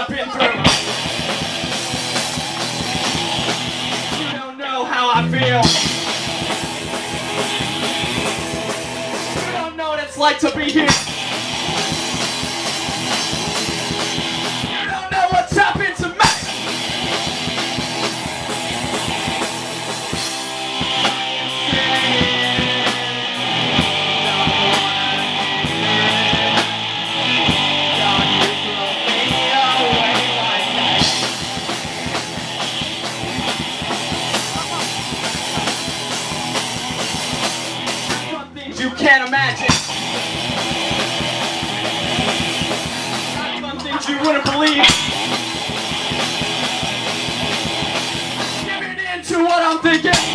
I've been through. You don't know how I feel. You don't know what it's like to be here. You don't know what's happened to me. You can't imagine. Some things you wouldn't believe. Giving in to what I'm thinking.